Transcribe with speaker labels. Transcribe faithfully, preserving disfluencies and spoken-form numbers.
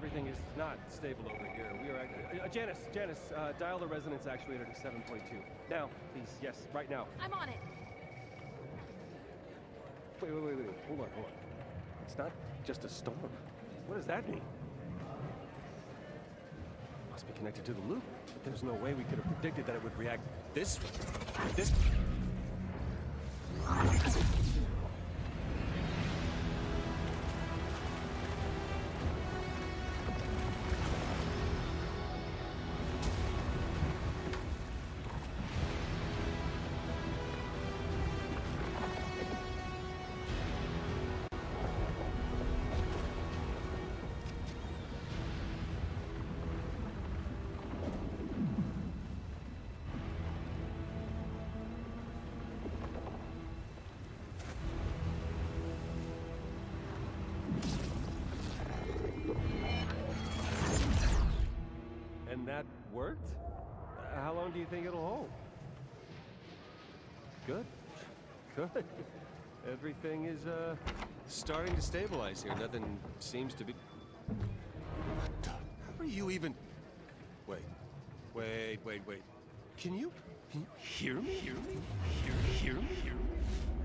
Speaker 1: everything is not stable over here. We are actually... Uh, Janice, Janice, uh, dial the resonance actuator to seven point two. Now, please, yes, right now.
Speaker 2: I'm on it.
Speaker 1: Wait, wait, wait, wait, hold on, hold on. It's not just a storm. What does that mean? Must be connected to the loop. But there's no way we could have predicted that it would react this way. This... And that worked? How long do you think it'll hold? Good. Good. Everything is, uh, starting to stabilize here. Nothing seems to be... What the... How are you even... Wait. Wait, wait, wait. Can you... Can you hear me? Hear me? Hear, hear me? Hear me?